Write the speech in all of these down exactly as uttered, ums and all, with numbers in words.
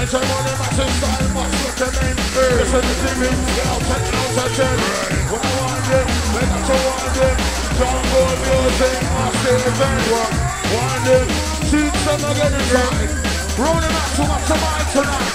Enter money, massive style, must recommend. Listen to me, get out ten out of ten. When I want it, when I to want it. Jungle music, must event. Want it, teach them again inside. Rolling out too much of mine tonight.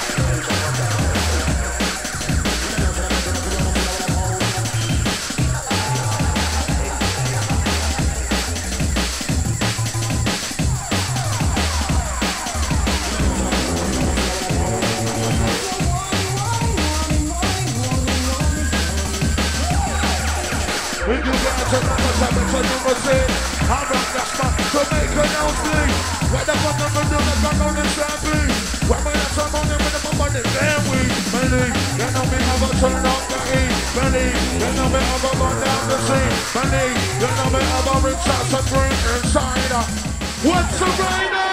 If you get to number seven to number six, I'm rock that spot to make an outfit. Where the fuck I'm gonna do the gun on the stamping? Where my ass I'm on the minute of money, damn we. Many, you know me have a turn up the E. Many, you know me have a run down the sea. Many, you know me have a rich shots of green inside. What's the rainer?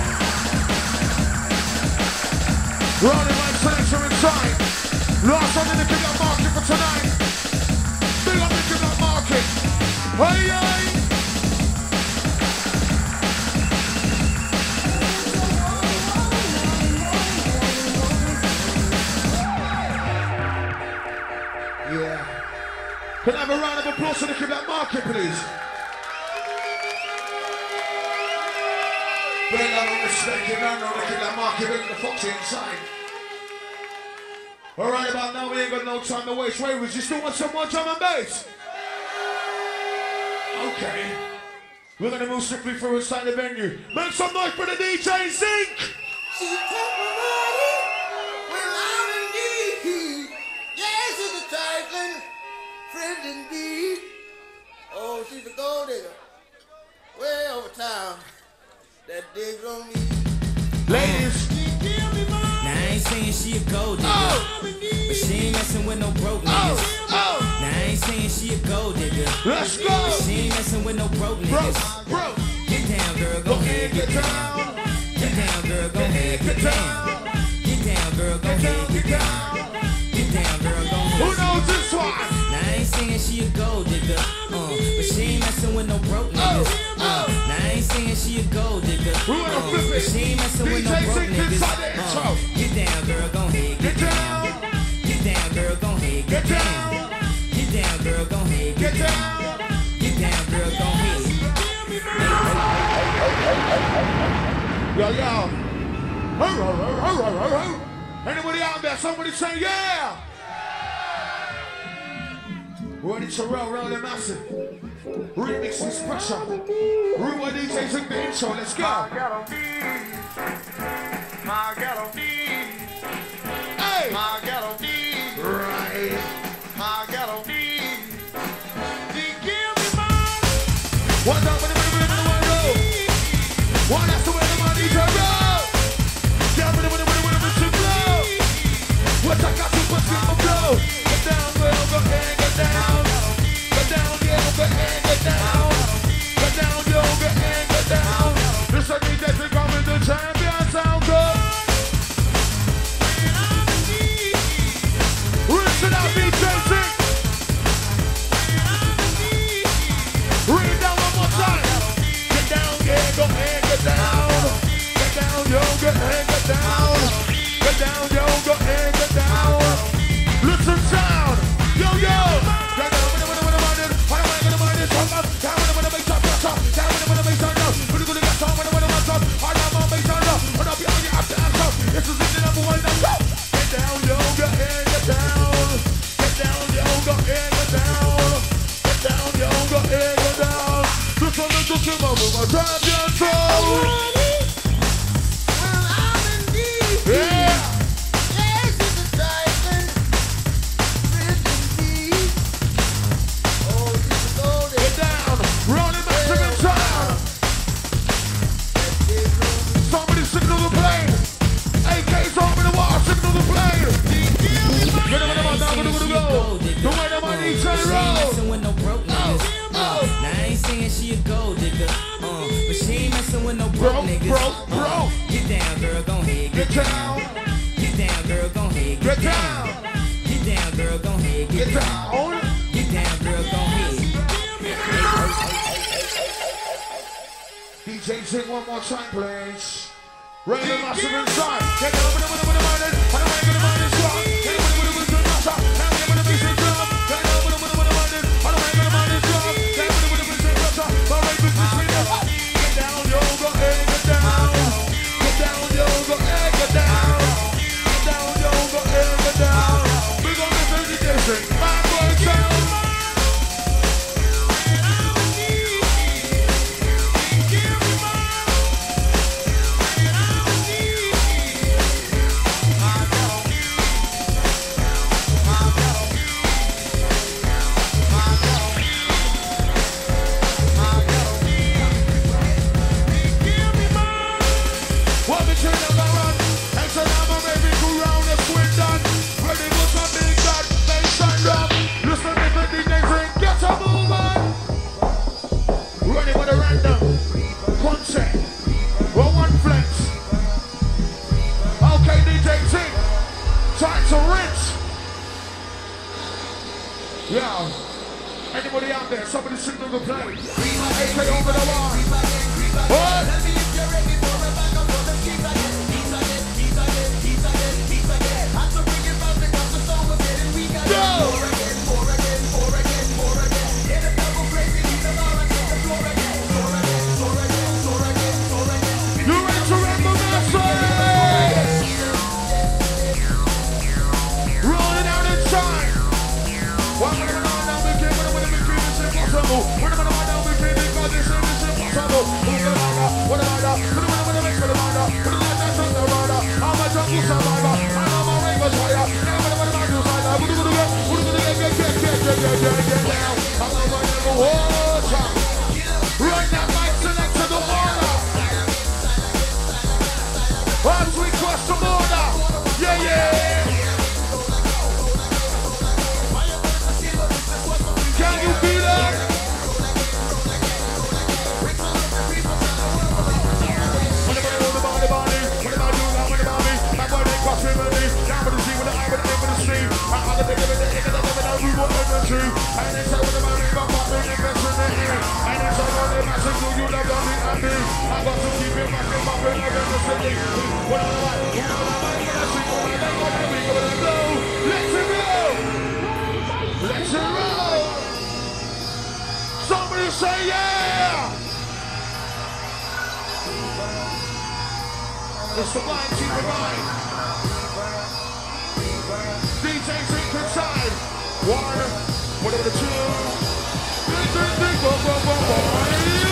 Running my selection inside. Last one in the King Up Market for tonight. Big up the King Up Market. Hey, hey. Yeah. Can I have a round of applause for the King Up Market, please? Well, I don't respect you, man. I'm looking at that market, bringing the foxy inside. All right, about now, we ain't got no time to waste. Ravers, you still want some more drum and bass? Okay. We're going to move strictly through inside the venue. Make some noise for the D J Zinc! She took my money when I'm in need. Yes, it's a trifling friend indeed. Oh, she's a gold digger. Way over town. That digs on me. Ladies. Now I ain't saying she a gold digger, Oh. but she ain't messing with no broke Oh, niggas. oh. Now I ain't saying she a gold digger, Let's but go. she ain't messing with no broke Bro, niggas. bro. Get down, girl, go ahead, get down. Get down, girl, go ahead, get down. Get down, girl, go ahead, get down. Get down, girl, go ahead. Who knows this one? Now I ain't saying she a gold digger, uh, but she ain't messing with no broke niggas. Uh, now I ain't saying she a gold digger, We wanna uh, flip but it. she ain't messing with no D J broke Zinc niggas. inside the intro. Uh, get down, girl, go ahead, Get get down. down. Get down, girl, go ahead, Get get down. down. Get down, girl, go ahead, Get get down. down. Get down, girl, go ahead. Yo, yo. Anybody out there? Somebody say yeah. Ready to roll, roll the massive. Remix this pressure. Rude D J Zinc the intro. Let's go. My ghetto beat. My ghetto beat. Hey. My ghetto beat. Right. My ghetto beat. They give me money. One time for the money, money, money, money. One that's the way the money to roll. Down for the money, money, money, money to blow. What I got to put in my blow. Get down, girl, go ahead, get down. Get down, yeah, go ahead, get down. Get down, yo, go ahead, get down. This is the D J Zinc coming to champion sound good. Rinse it out, D J Zinc. Bring it down one more time. Get down, yeah, go ahead, get down. Get down, yo, go ahead, get down. Get down, yo, go ahead, get down. Listen sound, yo, yo. Get down, when I'm when I'm on it. When I'm when I'm on it, come up. Down when I'm when I'm make top, top. Down when I'm when I'm make top, down. When I'm gonna get some, when I'm when I'm on top. All I'm on make top, down. When I'm behind you, after I'm top. This is the number one, now go. Get down, yo, go ahead, get down. Get down, yo, go ahead, get down. Get down, yo, go ahead, get down. This one is just him over my champion soul. Well, I'm in need. Yeah. Yes, it's a trifling friend indeed. Oh, she's a gold digger. Get down. Rolling massive inside. That digs on me. Somebody signal the plane. A K's over the wall, signal the plane. Get them in the mouth, now we're gonna go. The way the money She turn ain't roll. messing with no broke niggas. Uh, now I ain't saying she a gold digger, uh, but she ain't messing with no broke Broke, niggas. broke, Uh, broke. Get down, girl, go ahead, Get get down. down. Get down, girl, go ahead, Get get down. down. Get down, girl, go ahead, Get get down. down. Get down, girl, go ahead. D J Zinc one more time, please. Rain and massive inside. Get down with the with the with the mind. And I'm gonna mind this one. Get down with the with the with the master. And I'm gonna be some drum. Get down with the with the with the mind. And I'm gonna mind this one. Get down with the with the with the master. My right with the sweet. Get down, yo, go ahead, get down. Get down, yo, go ahead, get down. Get down, yo, go ahead, get down. We're gonna do the different. My boy sound. Time to rinse. Yeah. Anybody out there? Somebody signal the play. A K over the line. What? Say yeah! It's the blind keep it right. D J Zink inside. One, whatever the two. Three, three, three, go, go, go, go.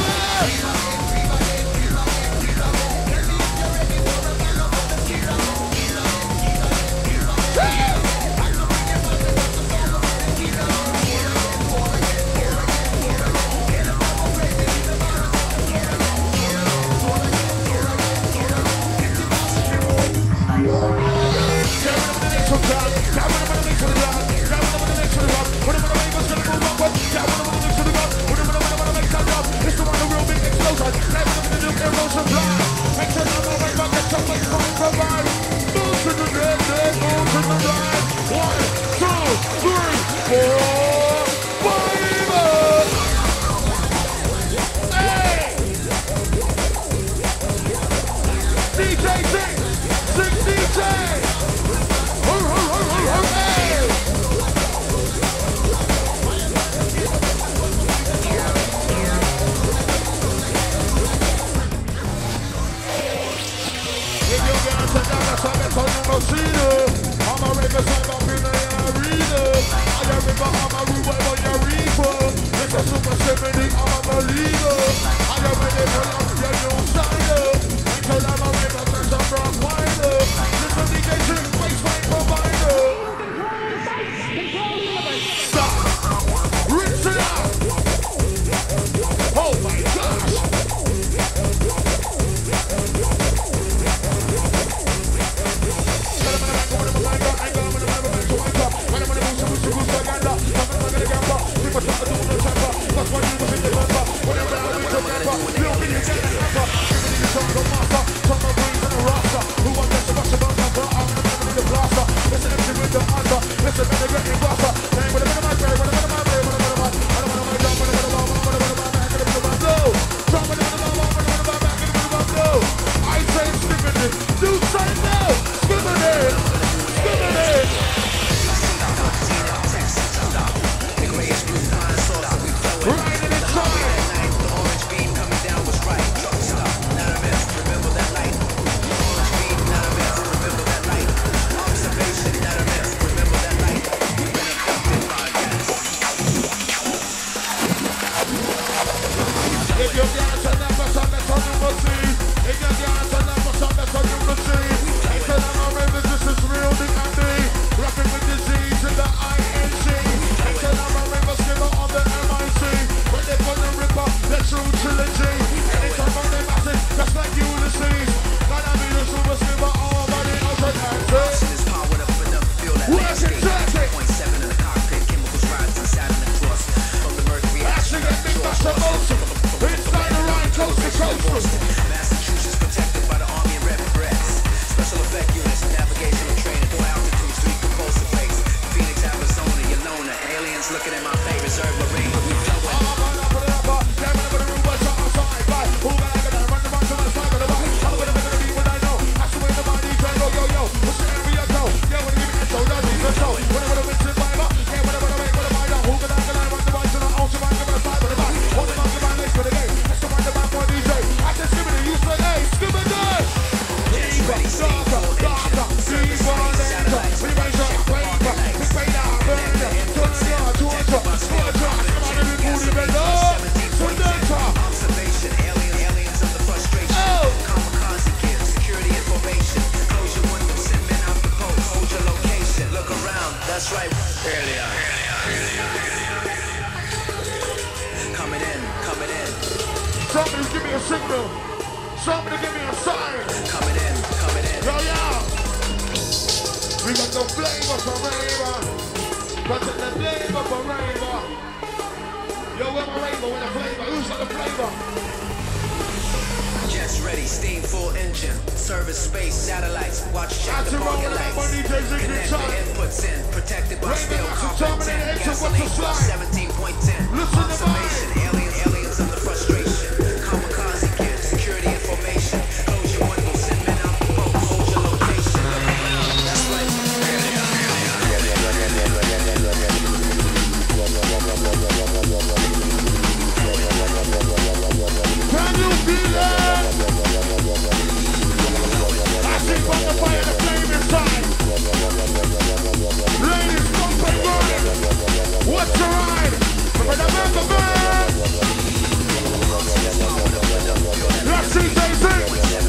see. In your dance and I'm a song that's a unity. It's an amazing, this is real, the candy. Rapping with disease in the I N C. It's an amazing, skipper on the M I C. When they put the ripper, the true trilogy. Anytime on the massive, just like Ulysses. Gotta be the super skipper, all body out of dances. Where's it tracking? point seven in the cockpit, chemicals rise inside in the cross. From the mercury Actually, I think that's the most. Inside the line, coast to coast. Massachusetts protected by the Army and Red Berets. Special effect units, navigational training, four altitudes, three propulsive rates. Phoenix, Arizona, Yelona, aliens looking at my favorite reserve marine. We flowing. Observation, alien, aliens of the frustration. Kamikaze gear, security information. Close your window, send men out the post. Hold your location, look around, that's right. Alien. Coming in, coming in. Somebody give me a signal. Somebody give me a sign. Coming in, coming in. Yo, yo. We got the flavor for raver. Got the flavor for raver. Yo, where my raver with the flavor? Who's got the flavor? Jets ready, steam full engine. Service space, satellites. Watch check That's the a roll market with that money, lights. Jay-Z, Connect good the time. inputs in. Protected by Raven, steel that's a carpet terminal ten. engine, what's the Gasoline plus slide? seventeen point ten. Listen to Observation, alien, aliens of the frustration. Kamikaze gear, security information. Close your window, send men out the boat. Hold your location. Look around, that's right. Can you feel it? I see from the fire the flame inside. Ladies, pump and burn. What's your ride? For the man, the man. Let's see, Jay-Z.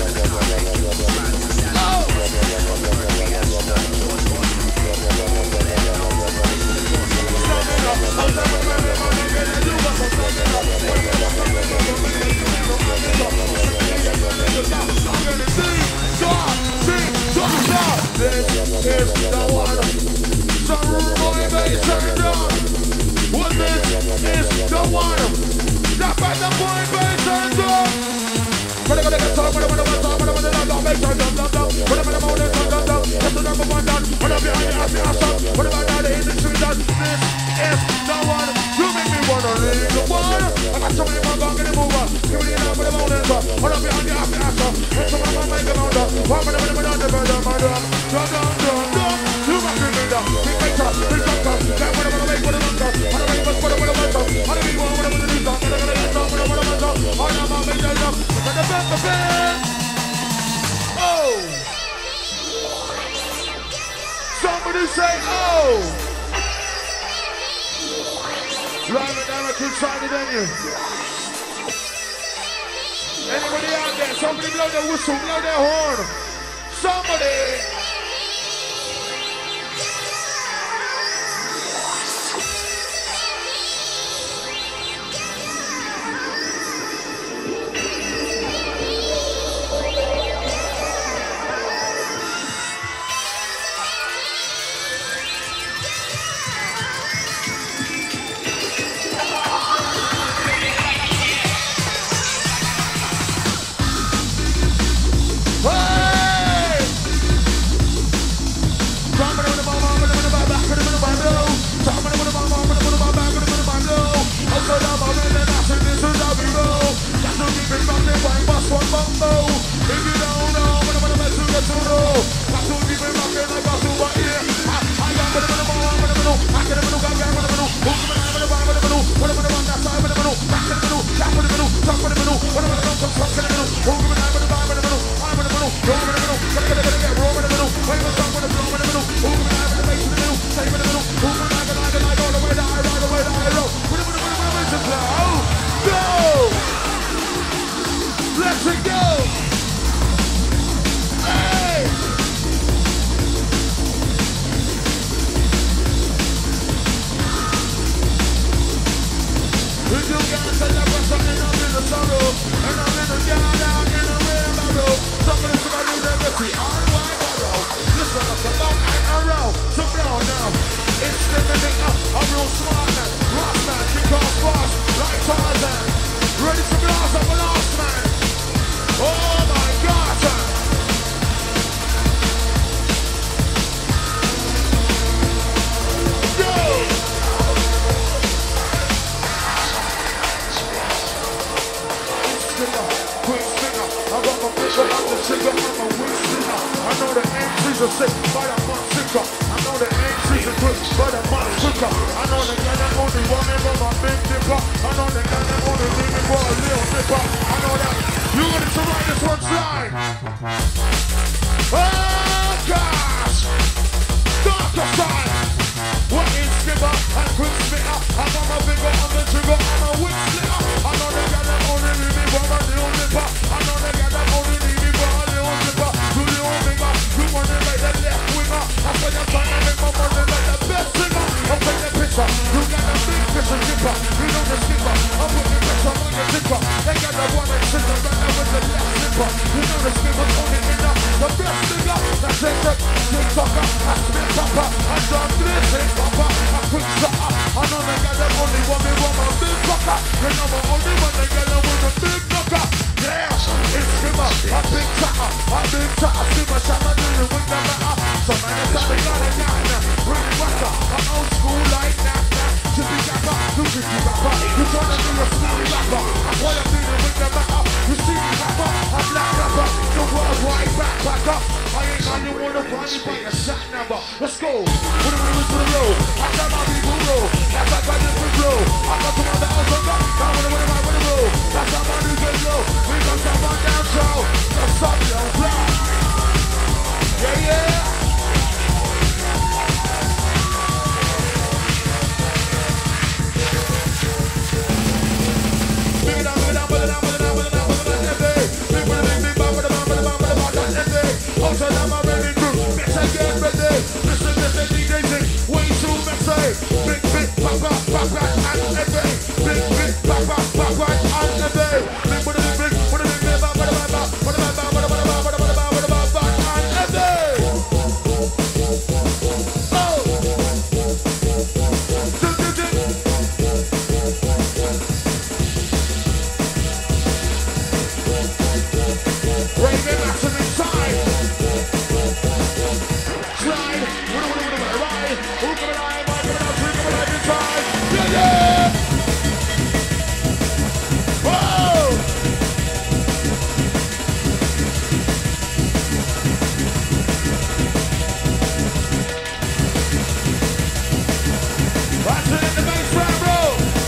This is the one. Some Roy Bay turned on. What this is the one. That by the Roy Bay turned on. When I'm gonna get some, when I'm gonna get some, when I'm gonna get some, make sure I'm done, done. When I'm gonna get some, done, done. That's the number one done. When I'm behind the ass, the ass up. When I'm out the industry done. This is the one. You make me wanna leave the one. I got so many more gone, get it over. Give me the number, the mountains up. When I'm behind the ass, the ass up. When I'm gonna make them under. One minute, when I'm gonna get them under. Done, done, done, done. You got me in there. Big make up, big up, up. That when I'm gonna make what I'm under. When I'm gonna make what I'm under. When I'm gonna make what I'm under. When I'm gonna get some, when I'm gonna get some. When I'm gonna make them up. When I'm gonna make them. Oh! Somebody say, oh! Live and direct inside the venue. Anybody out there? Somebody blow their whistle, blow their horn. Somebody! Let's music go. Hey! If you can't tell your person and I'm in the sorrow, and I'm in the yard out in the wheelbarrow, somebody somebody never see all white barrow. Listen up, come on and around, so blow now. It's the nigga, a real smart man, rock man, kick off fast, like Tarzan. Ready to blast up a last man. Oh my God, son. Go! Quick finger, I got my finger on the trigger, I'm a weak singer. I know the entries are sick, but I'm not sicker. I know the entries are quick, but I'm not quicker. I know the guy that only want me for my big dipper. I know the guy that only need me for a little dipper. I know that you got to write this one slide. Oh gosh! Darker side! What is skipper and quick spitter? I got my finger on the trigger, I'm a weak slitter. I know the guy that only need me for a little dipper. I know the guy that only need me for a little dipper. Do the old finger, you want it like the left winger. I said you're trying to make my money like the best singer. I'll take the picture, you got a big fish and dipper. You know the skipper, I'll put the pressure on your dipper. They got the one that sits right there with the left slipper. You know the skipper's only in the best singer. That's it, TikToker, I spit popper. I done this, hit popper, I quick shutter. I know they got the only one me want my big fucker. You know the only one they got with a big knocker. Yeah, it's skipper, a big chatter, a big chatter. Skipper, shabba, do the with the matter. So man, it's how they got a guy. Bring water, I'm old school like that. Chippy gapper, you think you rapper. You tryna be a smooth rapper. I wanna be the with the matter. You see me rapper, I'm black rapper. The worldwide backpacker. I ain't got you wanna find me by a shot number. Let's go. Put it into the road. I got my people roll. That's like my different flow. I got to my house on God. Now when I'm with my with roll. That's how my new get low. We gon' jump on down show. That's up, yo, black. Yeah, yeah. Way too messy. Big, big, pop, pop, pop, pop, and every. Big, big, pop, pop, pop, pop, and every. Big, what a big, big, what a big, big, what a big, what a big, what a big, what a big, what a big, what a big, and every. Oh. Do, do, do. Raving massive inside. Slide. What a, what a, what a, what a ride. Who can I, why can I, who can I inside? Yeah, yeah. Whoa. That's it in the bass round, bro.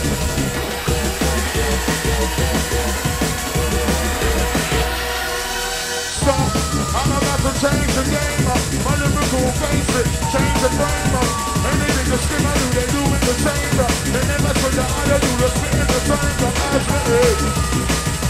Stop. I'm about to change the game up. My lyrical face it. Change the frame up. Anything the skin I do, they do in the chamber. They never put the other do the spit in the chamber. I spit it.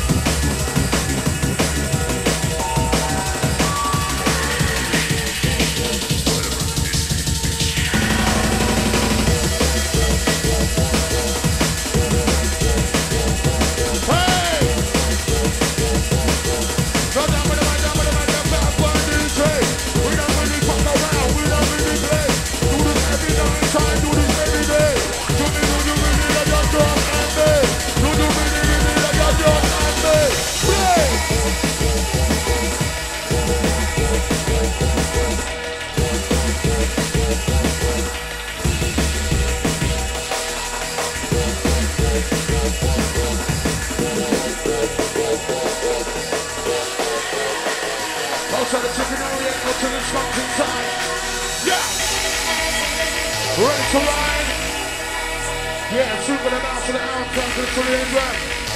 Ready to ride? Yeah, super the mouse to the outcome to the end run.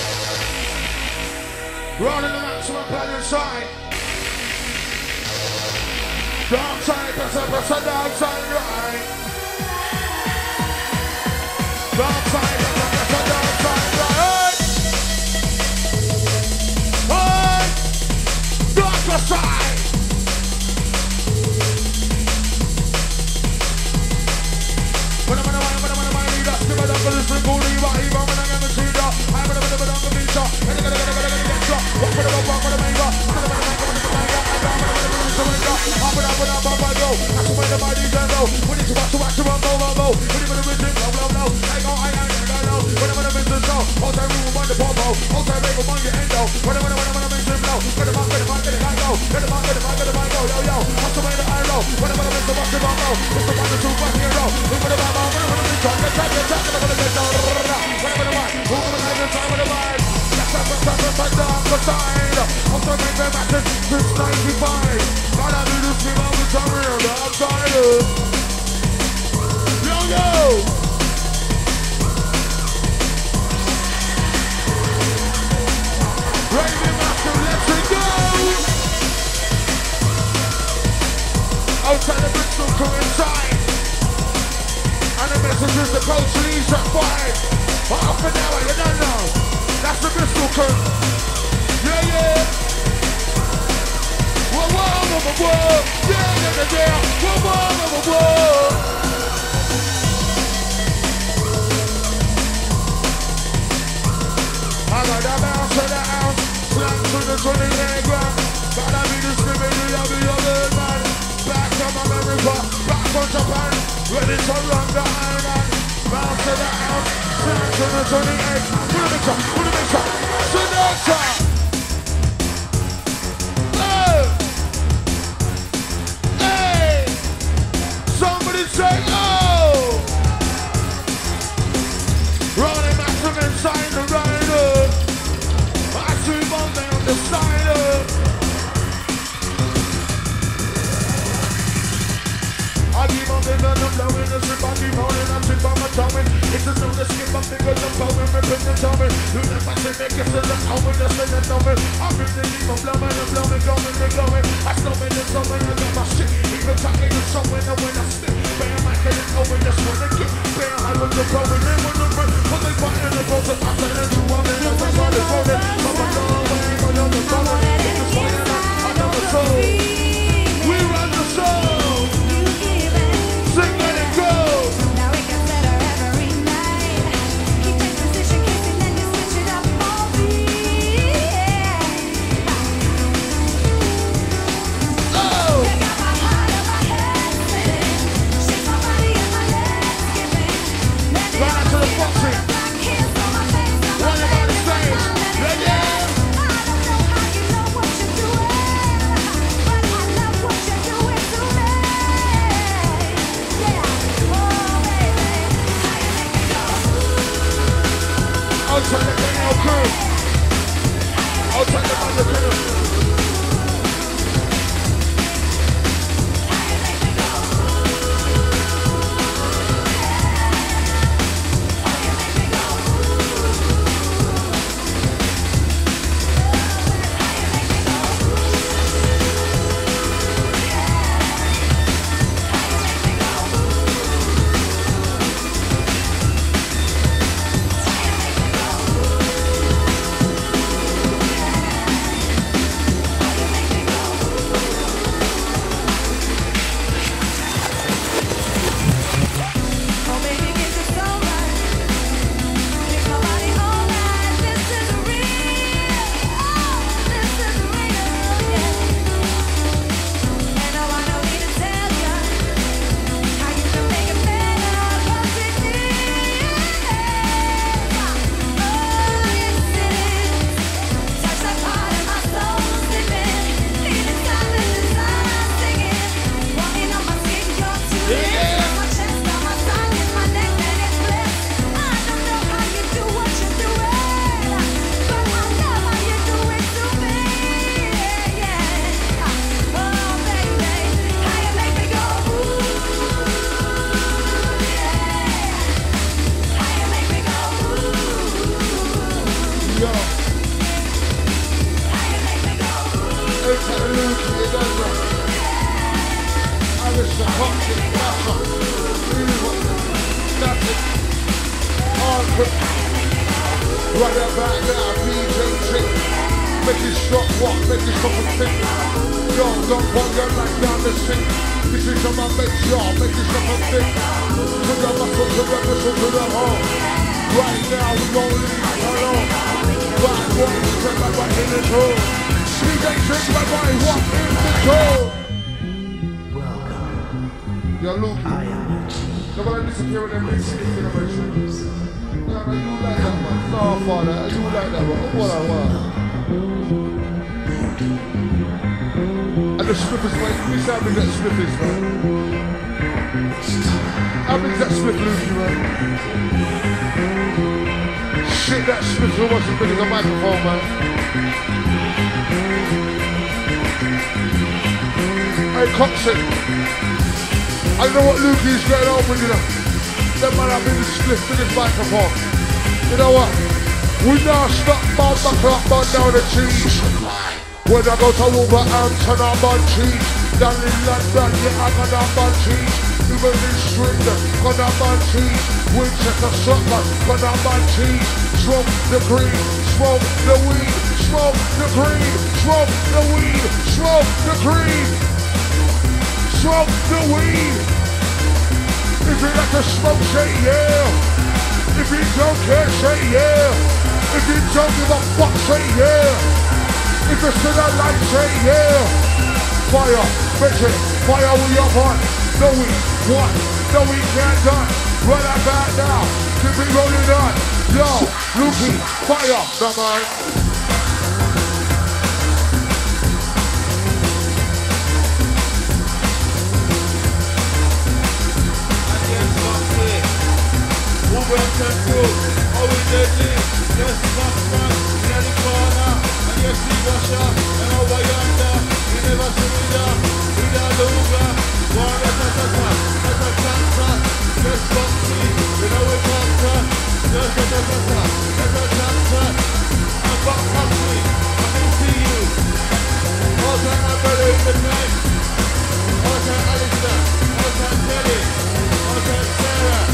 Rolling the maximum plan inside. Dark side, press up, press up, dark side, right. Dark side, press up, press up, dark side, right. Hey! go. That's the way the mighty can go. When it's about to watch you on low, low, low. When you put the rhythm, low, low, low. I go, I, I, I go, when I'm in the business, go. All time room on the popo. All time make them on your endo. When I'm in the, when I'm in the business, go. Get them on, get them on, get them on, go. Get them on, get them on, get them on, go. Yo, yo. That's the way that I roll. When I'm in the business, watch you on low. It's the one, the two, one, hero. Who put the bomb on, when I'm in the truck, get trapped, get trapped, I'm gonna get down. When I'm in the one, who put the knife inside with the line. That's the first time, first time, down the side. Also make them matches since ninety-five. Gotta do this thing all the time, real, the outside. Yo, yo. Raven Master, let's it go! Outside the Bristol crew inside. And the message is the coach leaves at five. For half an hour, you don't know. That's the Bristol crew. Yeah, yeah. Whoa, whoa, whoa, whoa, whoa. Yeah, yeah, yeah, yeah. Whoa, whoa, whoa, whoa, whoa. I got that bounce to the house, slam to the twenty-eight ground. Gotta be the spirit, you'll be your good man. Back from America, back from Japan, ready to run the island. Bounce to the house, slam to the twenty-eight. Put a mixer, put a mixer, Sinatra. Hey, hey, somebody say oh. Rolling back from inside the rider. I see one day on the side. I keep on living, I'm blowing the strip, I keep holding, I trip on my tongue. It's a new skip, I'm thinking of blowing, ripping the tummy. You never see me kiss the left, I'm with the sin and numbing. I'm really deep, I'm blowing, I'm blowing, going, and going. I slow in the summer, I got my shit. Even talking to someone, and when I spit, bam, I get it over, that's when I get. Bam, I look the going, and when I'm right, but they fight in the road, I said it to one, and I'm just on the road. I'm a long way, but I'm the color. It's just flying out, I know the soul. We run the soul. Sing, let it go. Now it gets better every night. Keep in position, kissing, then you switch it up for me. Oh. You got my heart on my head spinning. Shake my body and my legs skipping. Let it Right out to the Foxy. black kiss on my face. I'm Run it on the stage. Yeah, yeah. I don't know how you know what you're doing, but I love what you're doing to me. Yeah, oh baby, how you make me go. I'll try to get your crew. I'll try to find the crew. Oh baby, this is so right. Makes my body all right. This is real. Oh, this is real, yeah. And oh, I don't need to tell ya how you can make it better, 'cause it is. Oh, yes it is. Touch that part of my soul slipping. Feeling silent inside, I'm singing. Walking on my skin, you're too Yeah. on my chest, on my side, in my neck, and it flips. I don't know how you do what you're doing, but I love how you do it to me. Yeah. Oh baby, how you make me go ooh, yeah. How you make me go ooh, Yo, how you make me go ooh. every time I lose you, it does that. I wish the toxic master. That's it. On quick. Right about now, D J Trick. Make it stop what? Make it stop and think. Yo, don't want your life down the sink. This is on my base, y'all. Make it stop and think. To the muscle, to the muscle, to the home. Right now, we gon' leave it alone. Right, one, step back right in the hole. D J Trick, right, right, walk in the door. Welcome You're Luke. Nobody disappear with them big city celebrations. No, no, you like that, man. No, father, you like that, man. What I want. And the strippers, mate. Let me see how big that strip is, man. How big is that strip, Luke, man? Shit, that strip's almost as big as a microphone, man. Hey, Coxon. I know what Lukey's going on with, you know. That man have been the split biggest microphone. You know what? We now stop, bound back up, bound down the cheese. When I go to Wolverhampton, I'm on cheese. Down in London, yeah, I got a bun cheese. Even in Swindon, got a bun cheese. Winchester, Scotland, got a bun cheese. Smoke the green, smoke the weed. Smoke the green, smoke the weed. Smoke the green, smoke the weed. If you like to smoke, say yeah. If you don't care, say yeah. If you don't give a fuck, say yeah. If you still don't like, say yeah. Fire, bitch it, fire with your heart. No we want, no we can't done. Run about now, keep it rolling on. Yo, Lukey, fire, no man. Wolverhampton crew, how we deadly? Yes, Batman, in the corner. And yes, see Russia, and over yonder. We never see me down, we down Luga. One at a time, at a time. Yes, Foxy, you know we conquer. Yes, at a time, at a time. I'm back Foxy, I can see you. All time my brother in the night. All time Alistair, all time Teddy, all time Sarah.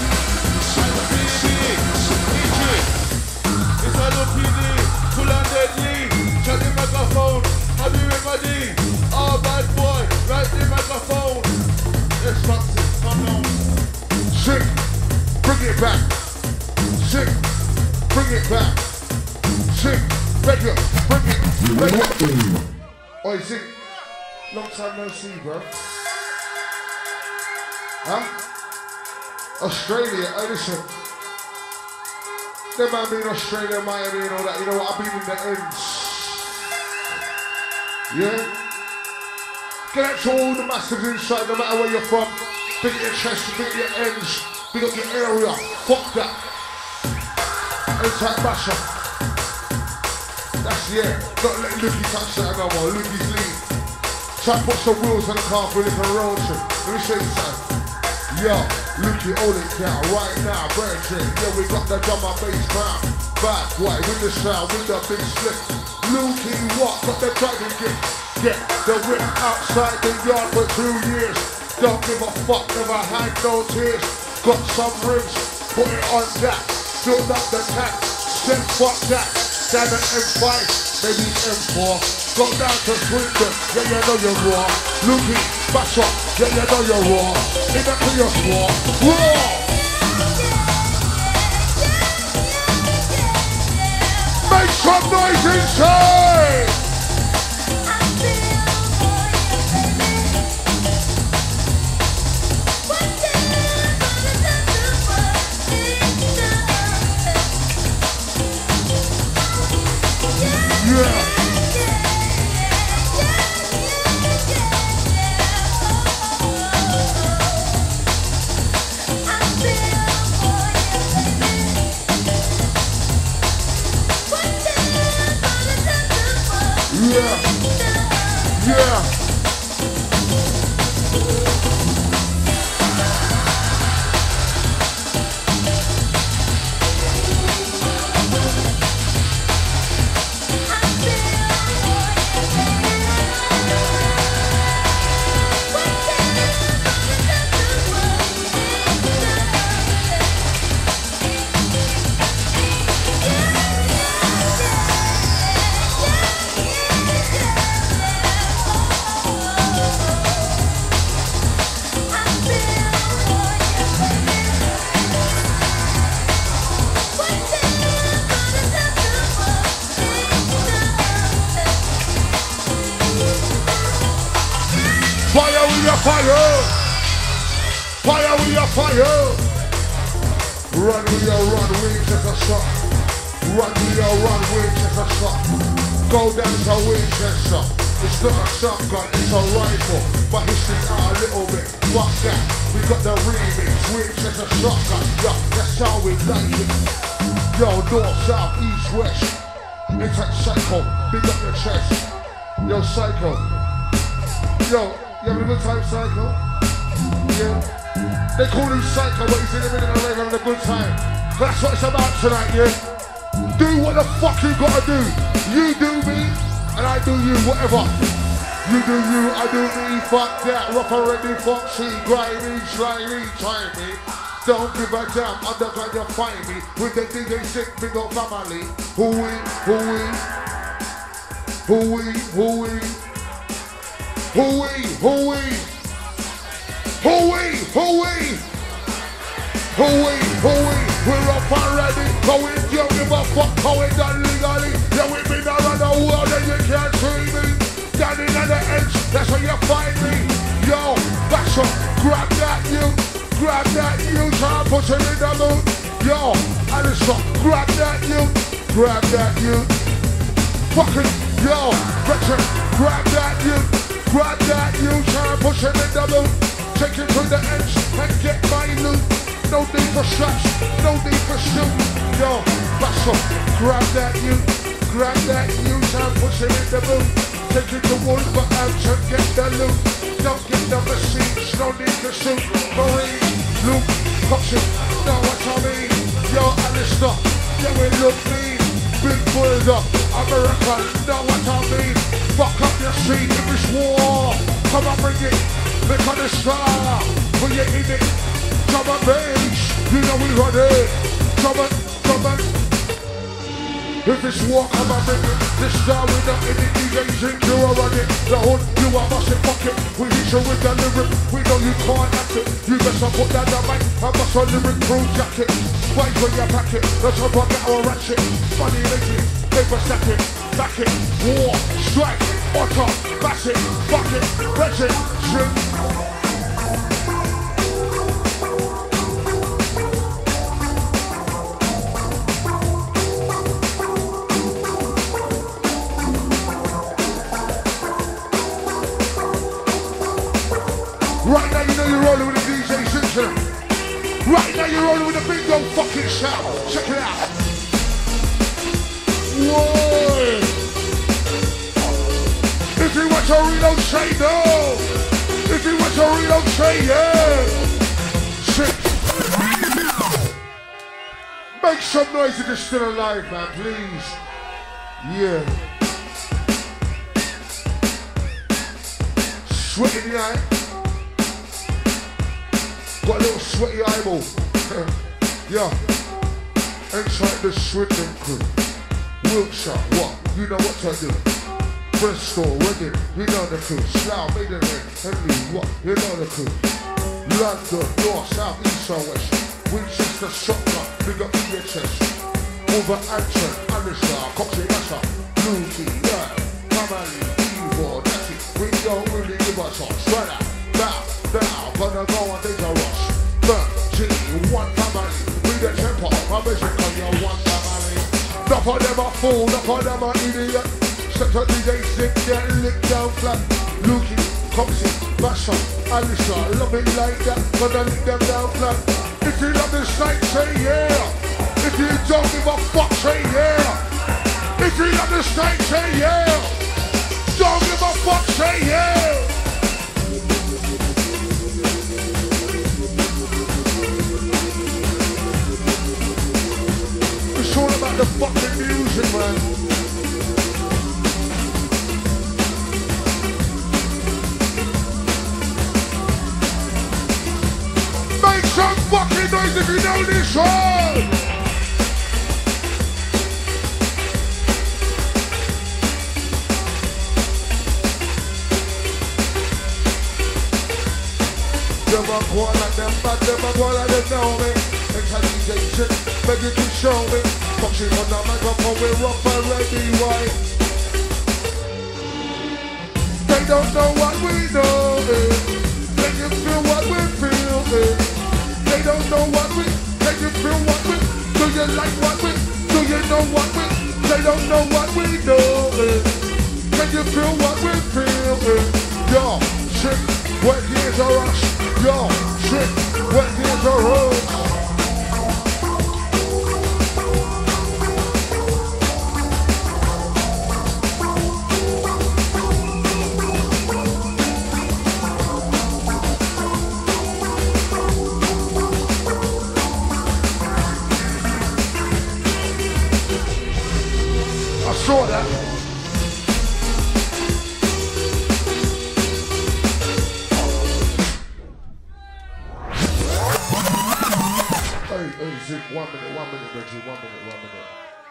It's a Lucky D, full and deadly. Shut the microphone, have you ready? Oh bad boy, right the microphone. Yes, Foxy, come on. Sick, bring it back. Sick, bring it back. Sick, bring it, bring it, bring it. Oi, Sick, long time no see, bro. Huh? Australia, hey listen. Them man being Australia, Miami and all that, you know what, I've been in the ends. Yeah? Get out to all the massives inside, no matter where you're from. Big your chest, big your ends, big up your area, fuck that. Inside Basha. That's yeah, don't let Lukey touch that no more, Lukey's lead. Try to put some wheels on the car for a little road trip. Let me show you something. Yo, Lukey, hold it down right now, Virgin. Yeah, we got the drum and bass crown. Bad boy with the sound, with the big slip. Lukey, what? Got the dragon gift. Get the whip outside the yard for two years. Don't give a fuck, never had no tears. Got some rims, put it on that. Filled up the tank, said fuck that. Down at M five, maybe M four. Go down to Swindon, yeah, you know you're raw. Lukey, bash up, yeah, you know you're raw. In the to your squad, raw. Make some noise inside. Yeah. Yeah, yeah. Fire with your fire! Fire we are fire. Run we are run, we take a shot. Run we are run, we take a shot. Go down to Winchester. It's not a shotgun, it's a rifle. But history out a little bit. Fuck that. We got the remix. Winchester shotgun. Yo, that's how we like it. Yo, north, south, east, west. It's like psycho. Big up your chest. Yo, psycho. Yo, you having a good time, psycho? Yeah. They call him psycho, but he's in the middle of the rave having a good time. That's what it's about tonight, yeah? Do what the fuck you gotta do. You do me, and I do you, whatever. You do you, I do me, fuck that. Rock already, foxy, grimy, slimy, timey. Don't give a damn, underground you'll find me. With the D J sick, big old family. Who we, who we, who we, who we, who we, who we, who we, who we, who we, who we, we're up already. Going, you give a fuck, going down legally. Yeah, we've been around the world and you can't see me. Standing at the edge, that's where you find me. Yo, bash up, grab that you, grab that you, try and push it in the mood. Yo, Alistair, grab that you, grab that you. Fucking, yo, veteran, grab that you, grab that you, try and push it in the mood. Take it to the edge and get my loot. No need for straps, no need for shoot. Yo, bash up, grab that you, grab that you, try and push it in the mood. Take it to Wolverhampton, get the loot. Don't get the receipts, no need to shoot. Marine, Luke, Coxon, know what I mean. Yo, Alistair, yeah, we look mean. Big bulldog, American, know what I mean. Fuck up your seat in this war. Come on, bring it, look on the star. Put you in it, drum and bass. You know we run it. Drum and, drum and. If it's war, come on, bring it. This star we not in it, D Js in, you are on it. The hood, you are busting pocket. We hit you with the lyric, we know you can't act it. You better put that on mic, I must a lyric proof jacket. Wait when you pack it, let's hope I get our ratchet. Funny lately, paper stack it, back it. War, strike, otter, bash it, fuck it, press it, shrink. Right now you know you're rolling with the D J Simpson. Right now you're rolling with the big old fucking shout. Check it out. Whoa! If you want to reload, say no. If you want to reload, say yeah. Shit. Make some noise if you're still alive, man, please. Yeah. Sweat in the eye. Got a little sweaty eyeball. Yeah. Inside the Swindon crew. Wiltshire, what? You know what to do. Bristol, Reading, you know the crew. Slough, Maidenhead, Henley, what? You know the crew. London, North, South, East, or West. Winchester, Shotgun, big up in your chest. Wolverhampton, Alistair, Coxey, Masser, Lucy, yeah. Family, Evil, that's it. We don't really give us on. Straight out, now, now, gonna go on dangerous. thirteen, one family. We the tempo, my vision on your one family. Enough of them are fool, enough of them are idiot. Set up D J sick, get licked down flat. Lukey, Coxey, Masser, Alistair, love it like that. Gonna lick them down flat. If you love this night, say yeah. If you don't give a fuck, say yeah. If you love this night, say yeah. Don't give a fuck, say yeah. It's all about the fucking music, man. Make some fucking noise if you know this song. Them a go like them bad, them a go like them know me. Next time D J shit, beg you to show me. Fucking on the microphone, we rock already, why? They don't know what we know, eh? They can feel what we feel, eh? don't know what we, can you feel what we, do you like what we, do you know what we, they don't know what we do, eh. Can you feel what we feel, eh. Yo, shit, what here's a rush, yo, shit, what here's a rush. I saw that. Hey, hey, Zig, one minute, one minute, Reggie, one minute, one minute.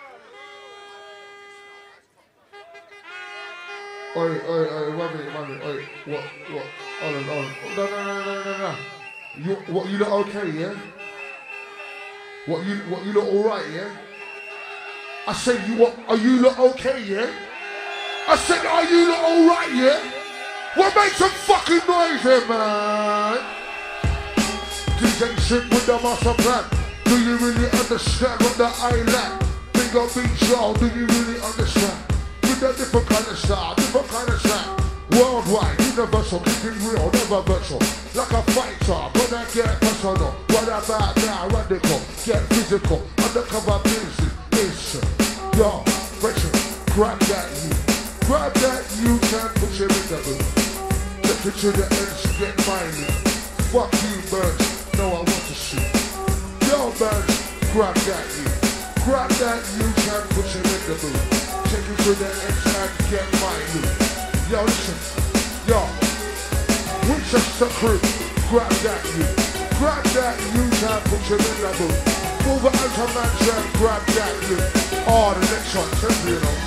Oi, oi, oi, one minute, one minute, oi, what, what, hold on, hold on. No, no, no, no, no, no. You, what, you look okay, yeah? What, you, what, you look alright, yeah? I said, you what? Are you look okay, yeah? I said, are you look alright, yeah? Well, make some fucking noise here, man. D J shit with the master plan. Do you really understand what the I lack? Big up Big Show, do you really understand? With a different kind of style, different kind of sound. Worldwide, universal, keep it real, never virtual. Like a fighter, but I get personal. What about now, radical, get physical, undercover business. Yo, Rachel, grab that you, grab that you can put your in the boot. Take it to the edge, get mine. Fuck you, birds, no I want to shoot. Yo, birds, grab that you, grab that you can put your in the boot. Take it to the edge and get mine. Yo, listen, yo, Winchester crew, grab that you, grab that you can put your in the boot. Move it out of mansion, grab that you. Oh, the next one, tell me, you know.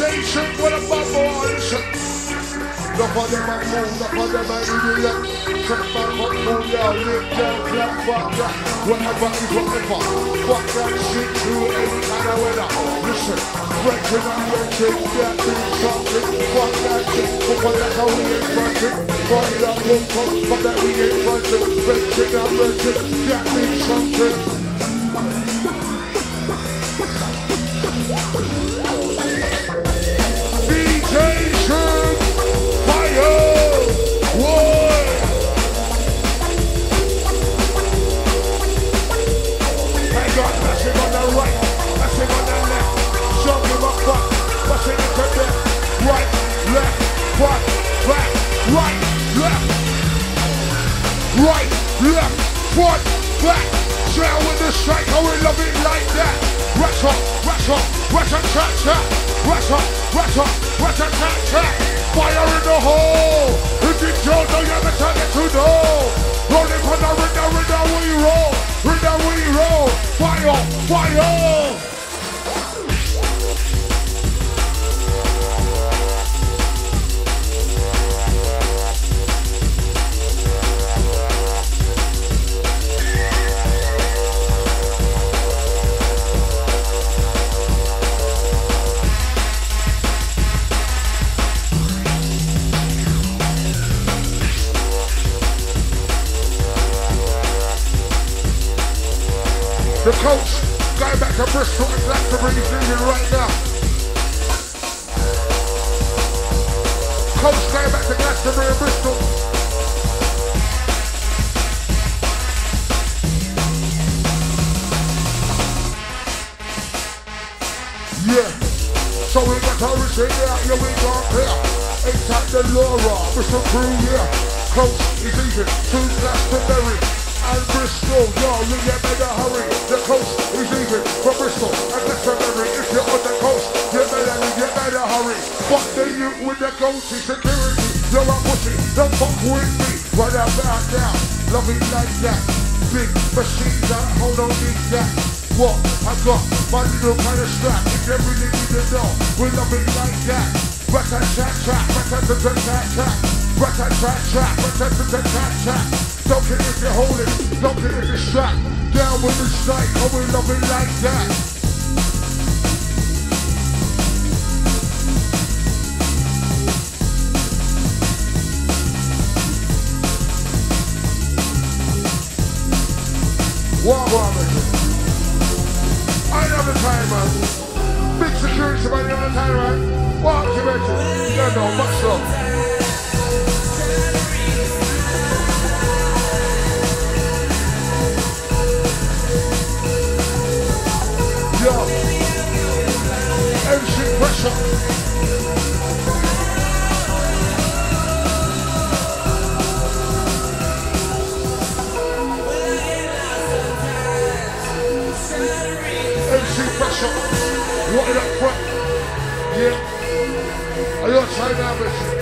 sensation, what a bubble, listen. The father man move, the father man do it. Check back up, move down, lift down, clap, fuck that. Whatever is whatever. Fuck that shit through any kind of weather. Listen, wretched and wretched, that means something. Fuck that shit, fuck that's how we ain't fronting. Fuck that look, fuck that we ain't fronting. Wretched and wretched, that means something. D J Shoot, fire, war. I got nothing on the right, nothing on the left. Show me my butt, nothing to the left. Right, left, front, back, right, left. Right, left, front, back. Share with the strike, I will love it like that. Rush up, rush up, rush up, chat, chat. Rush up, rush up, rush up, chat, chat. Fire in the hole. If you don't know, you have to get to know. Rolling on the rhythm, rhythm, we roll. Rhythm, we roll. Fire, fire. The coach going back to Bristol and Glastonbury is leaving right now. Coach going back to Glastonbury and Bristol. Yeah. So we got to receive out, yeah, we got here. It's at the Laura, Bristol crew, yeah. Coach is leaving to Glastonbury and Bristol, yo, you get better hurry. The coast is leaving from Bristol and Glastonbury. If you're on the coast, you better, you better hurry. Fuck the youth with the ghosty security. You're a pussy, don't fuck with me. Right about now, love it like that. Big machine that hold on, need that. What I got, my little kind of strap. If you really need to know, we love it like that. Rat-a-tat-tat, rat-a-tat-tat-tat. Rat-a-tat-tat, rat-a-tat-tat-tat. Don't care if you hold it, don't care if you strap. Down with the strike, oh we love it like that. What am I doing? I know the time, man. Big security man, you know the time, man. What you mention? No, no, much love. M C Pressure. M C Pressure. What in up front? Yeah. Are you on time now, bitch?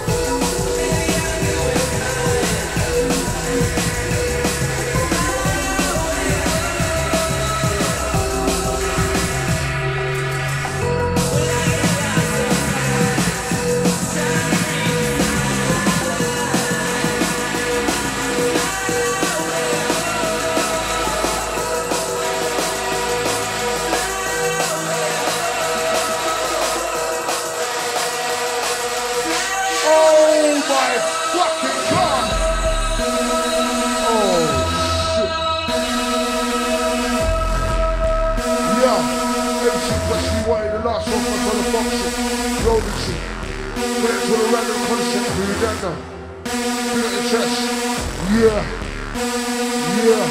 Yeah, yeah.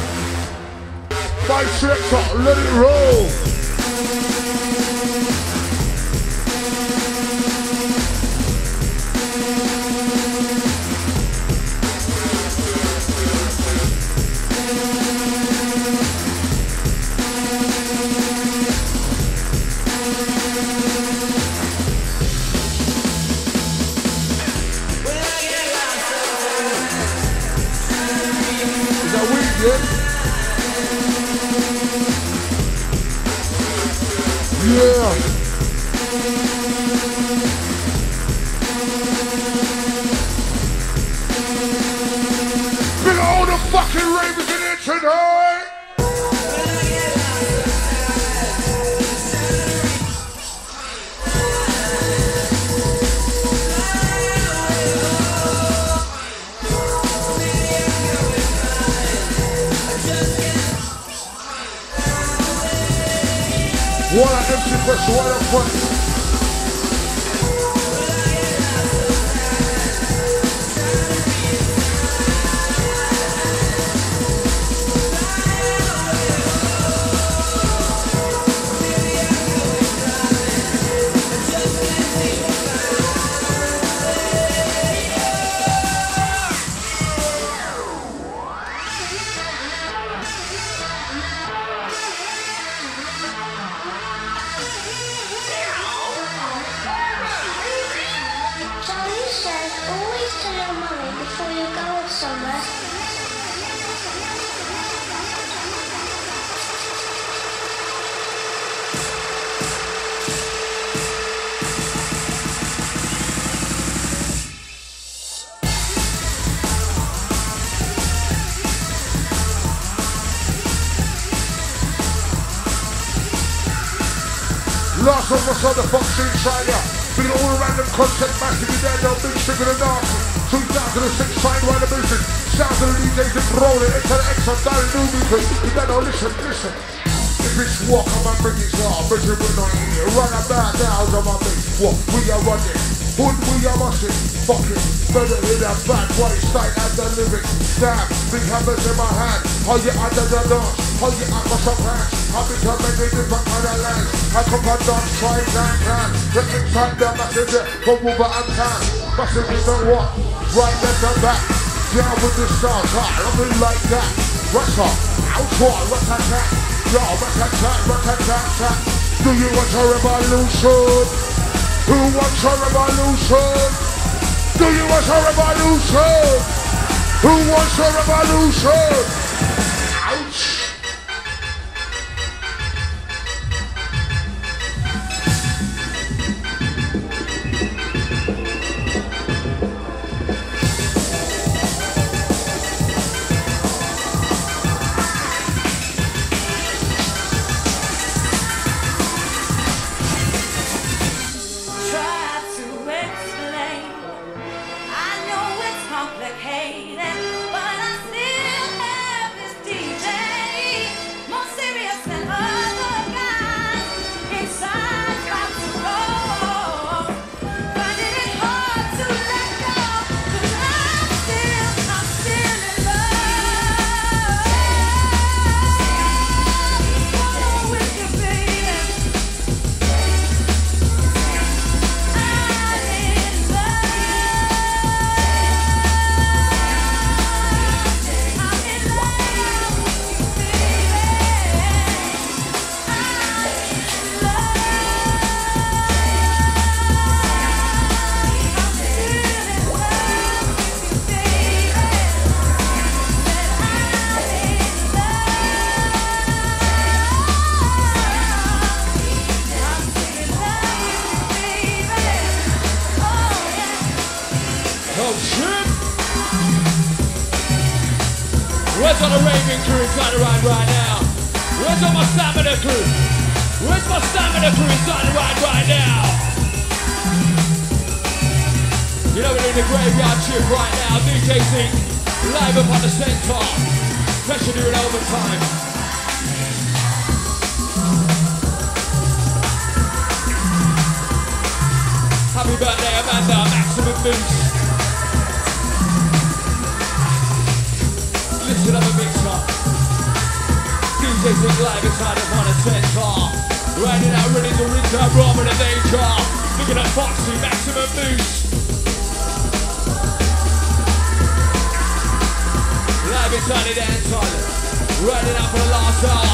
Five selector, let it roll. Yeah. tonight. One of them secrets, one of them. Charlie says always tell your mummy before you go off somewhere. Last of us on the Fox inside ya. Been all random content massive in there, no big stick in the dark. two thousand six signed by the mission. Sounds of the D Js that rolling into the X on down new music. You better listen, listen. If it's walk, I'm a bring it on. Bridget will not hear. Run about now, I'm a big what? We are running. Hood, we are rushing. Fucking better in that bad white side and the lyrics. Damn, big hammers in my hand. How you under the dance? How you at my some hands? I become many different kind of lands. I come and dance, try and can. The inside the message from Wolver and Can. Massive is the what? Right left and back. Down with the stars, high, nothing like that. Rush up, outward, rat-tat-tat. Yo, rat-tat-tat, rat-tat-tat-tat. Do you want a revolution? Who wants a revolution? Do you want a revolution? Who wants a revolution? Ouch! Try to explain. I know it's complicated, but I still have this D J, more serious than other guys. Inside, got to go. Finding it hard to let go, 'cause I'm still, I'm still in love. Oh, with you, baby. Oh shit! Where's all the raving crew trying to ride right now? Where's all my stamina crew? Where's my stamina crew trying to ride right now? You know we're doing the graveyard shift right now. D J Zeke, live up on the centaur. Pressure doing overtime. Happy birthday Amanda, Maximum Boost. Listen up a mixer. D J Zeke live inside of on a centaur. Riding out ready to rinse out raw with a nature. Looking at Foxy, Maximum Boost. Live inside of Anton. Riding out for the last hour.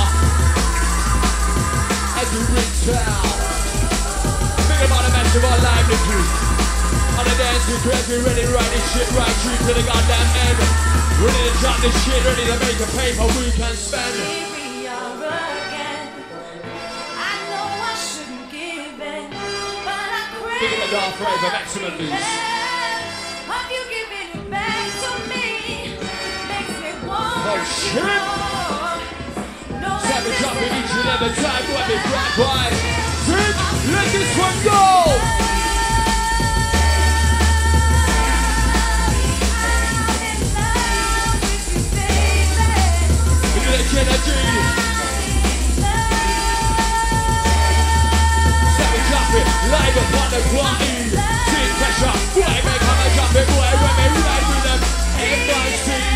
As you rinse out. Think about the mess of our live crew. On the dancing crew, we ready to ride this shit right through to the goddamn end. Ready to drop this shit, ready to make a paper we can spend. Here we are again. I know I shouldn't give in, but I crave Think of the dark rave of Maximum Boost. Have you given it back to me? Makes me want shit. Seven jumping each and every time when we grab by. Six, let this one go. Look at that energy. Seven jumping, live upon the party. Team pressure, boy, make come and jump it, boy, when we ride with them. Everybody see.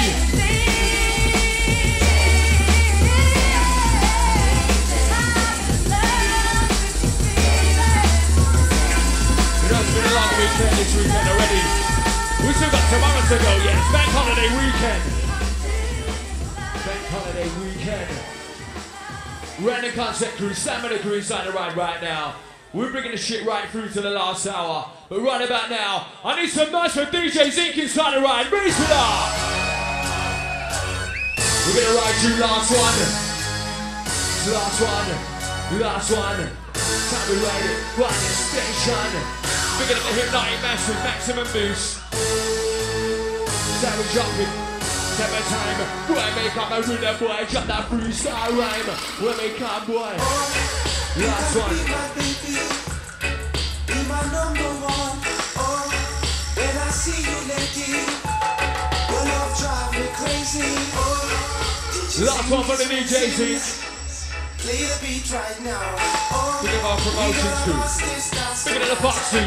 It's been a long weekend this weekend already. We still got tomorrow to go, yes. Bank holiday weekend. Bank holiday weekend. Random Concept Crew, Stamina Crew inside the ride right now. We're bringing the shit right through to the last hour. But right about now, I need some noise for D J Zink inside the ride. Raise it up! We're gonna ride you last one. Last one. Last one. Time to ride it. Ride it station. We're gonna hit Hypnotic Mess with maximum boost. Sarah jumping. Seven time. Boy, make up a rhythm, boy. Jump that freestyle rhyme. When we come, boy. Last one. Be my baby, be my number one. Oh, when I see you, lady, your love drive me crazy. Oh, last one for the D Js. Play the beat right now. Oh, think of our promotions too. Think of the Foxy.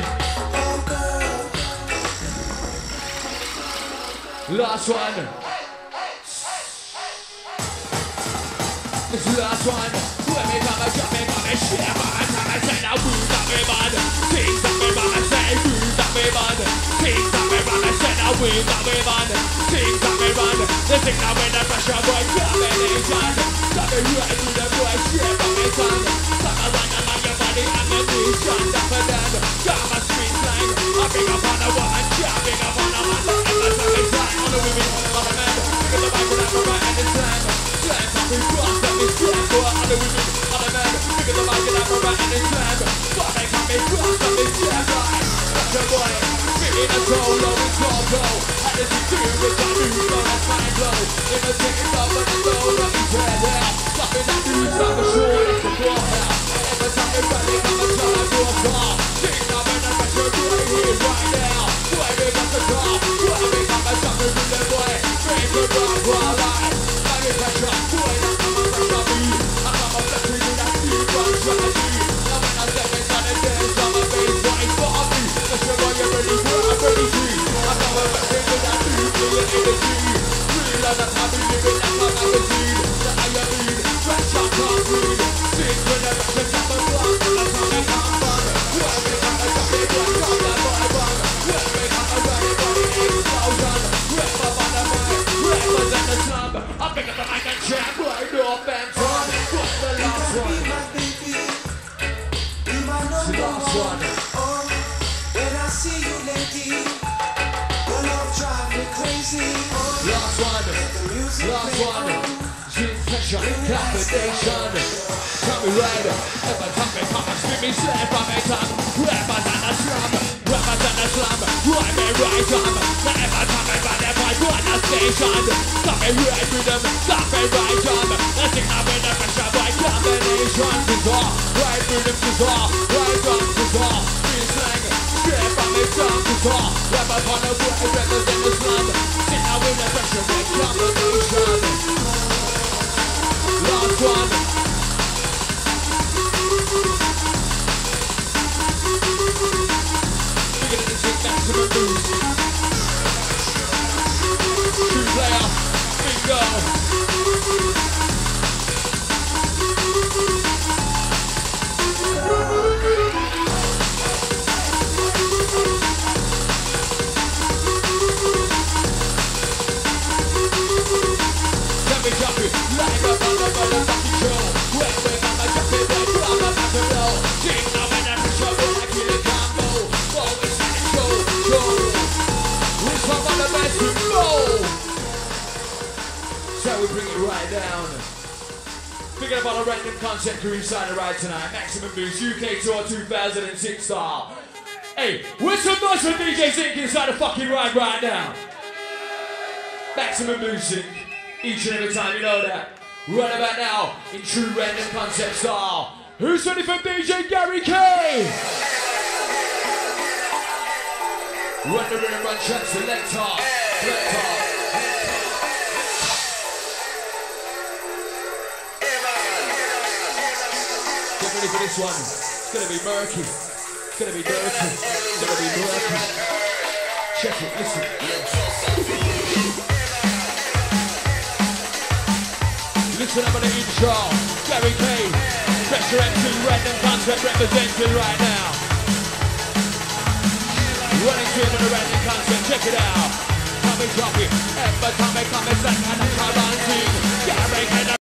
Last one. This is the last one. When we come and jump, we come and shit. By the time I say now, booze that we bad. Things that we run and say, booze that we bad. Things that we run and say, now booze that we bad. Things that we run. The thing that when the pressure boy combination. That we right to the boy, shit by my tongue. That I run along your body and the vision. That for them, down my street line. I pick up on a woman, jumping up on a man. Every time it's time, all the women, all the men. Pick up the mic whenever I end this time. Slam, we cross, let me slam. For all the women, all the men. Pick up the mic whenever I end this time. But they come me cross, let me slam. Such a boy, spinning a solo in Toronto. And it's a deal with that new flow, that's my blow. In the second up and the soul, let me tear down. Stopping that news, I'm a sure that's the floor now. Every time we rally, I'm a try to go far. Sing up in the pressure, right here, right now. Boy, we got the car. Boy, we got my sucker with the boy. Bring the rock, roll life. Like a pressure, boy, that's how my pressure be. I come up to you, that's the one strategy. Now when I step inside the dance, I'm a bass, what is for me? The sugar, you're ready for a pretty tree. I come up to you, that's the feeling energy. Real as I'm happy living, that's my magazine. The higher beat, fresh up, can't breathe. Sing when the pressure top of blood, that's how they come from. When we come and jump it, when come that boy bun. When we come and run it, run it, explosion. Rip up on the mic, represent the slum. I pick up the mic and jam, boy, no offense on. What's the last one? Be my baby, be my number Last one. one. Oh, when I see you, lady, your love drive me crazy. Oh, Last one. the music Last play one. on. Dream pressure, combination. Tell me right. Every time we come and spin me, slap on my tongue. Represent the slum. Represent the slum. Right me right on. Every time we run it, I run the station. Stop me right with them. Stop me right on. Let's sing up in the pressure by combination. Guitar. Right rhythm guitar. Right drum guitar. Free slang. Straight from me drum guitar. Rap upon the wood. Represent the slum. Sit now in the pressure by combination. Last one. We're gonna take maximum boost. Two player. Bingo. Let me jump it. Live up on the motherfucking show. When we come and jump it, we're from the back of the Sing now in the pressure, we're like in a combo. Always in the show, show. We're some of the best we know. So we bring it right down. Thinking about a Random Concept Crew inside the ride tonight. Maximum Boost U K Tour two thousand six style. Hey, where's some noise for D J Zink inside the fucking ride right now? Maximum Boost Zink. Each and every time, you know that. Right about now, in true random concept style. Who's ready for D J Gary K? Run the rhythm, run track, selector, selector. Get ready for this one. It's gonna be murky. It's gonna be dirty. It's gonna be murky. Check it, listen. Listen up on the intro. Gary K. Pressure M C, random concept represented right now. Running to the random concept, check it out. Come and drop it. Ever come and come and sing and I'm